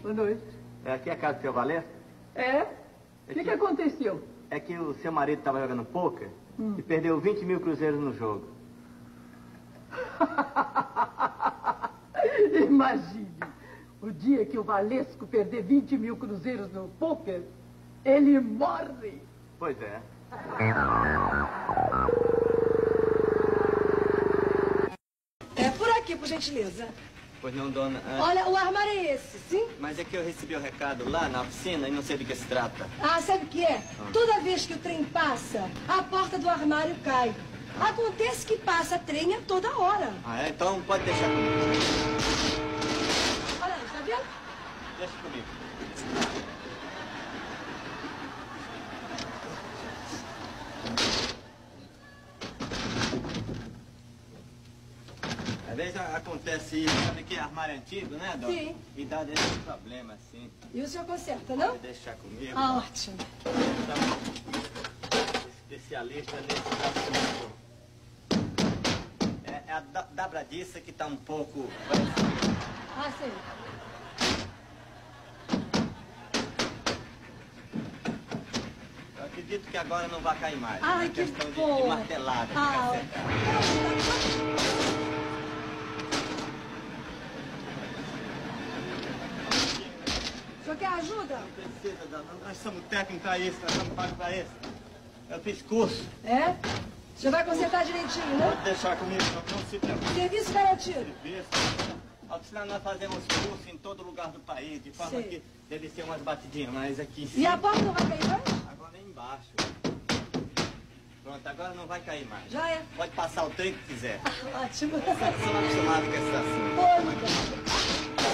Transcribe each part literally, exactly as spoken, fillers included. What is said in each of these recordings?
Boa noite. É, aqui é a casa do seu Valério? É? O que, que aconteceu? É que o seu marido estava jogando pôquer hum. e perdeu vinte mil cruzeiros no jogo. Imagine, o dia que o Valesco perder vinte mil cruzeiros no pôquer, ele morre. Pois é. É por aqui, por gentileza. Pois não, dona. É... Olha, o armário é esse, sim? Mas é que eu recebi o recado lá na oficina e não sei do que se trata. Ah, sabe o que é? Ah. Toda vez que o trem passa, a porta do armário cai. Ah. Acontece que passa trem a toda hora. Ah, é? Então pode deixar comigo. Olha aí, tá vendo? Deixa comigo. Às vezes acontece isso, sabe que é armário antigo, né, dona? Sim. E dá desse problema, assim. E o senhor conserta, não? Pode deixar comigo. Ah, ótimo. Então, especialista nesse assunto. É, é a da, dobradiça que tá um pouco... Ah, sim. Eu acredito que agora não vai cair mais. Ai, é que questão de, bom. de martelada. Ah, o senhor quer ajuda? Não precisa, dona. Nós somos técnicos para isso, nós somos pagos para isso. Eu fiz curso. É? O senhor vai consertar direitinho, né? Pode deixar comigo, não, não se preocupe. Serviço garantido. Serviço. A oficina nós fazemos curso em todo lugar do país, de forma Sim. que deve ser umas batidinhas, mas aqui em cima... E a porta não vai cair mais? Agora é embaixo. Pronto, agora não vai cair mais. Já é. Pode passar o trem que quiser. Ah, ótimo. Sou acostumado com esse assunto. Olha.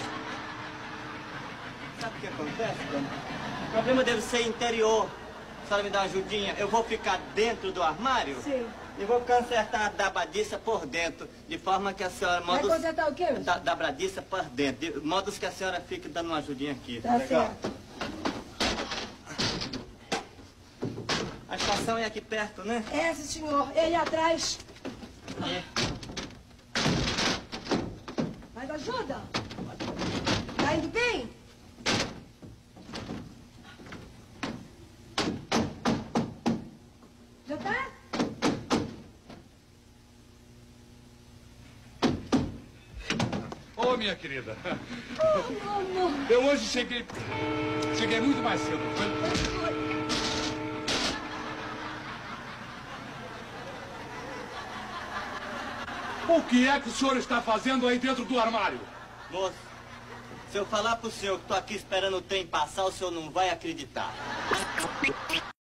Sabe o que acontece, dona? O problema deve ser interior. A senhora me dá uma ajudinha. Eu vou ficar dentro do armário Sim. e vou consertar a dobradiça por dentro, de forma que a senhora... Vai Modos, consertar o quê? Da, dobradiça por dentro, de modos que a senhora fique dando uma ajudinha aqui. Tá legal? certo. A estação é aqui perto, né? É, sim, senhor. Ele atrás. É. Mais ajuda? Tá indo bem? Já tá? Ô, minha querida. Oh, amor. Eu hoje cheguei... Cheguei muito mais cedo, foi? O que é que o senhor está fazendo aí dentro do armário? Moço, se eu falar pro senhor que tô aqui esperando o trem passar, o senhor não vai acreditar.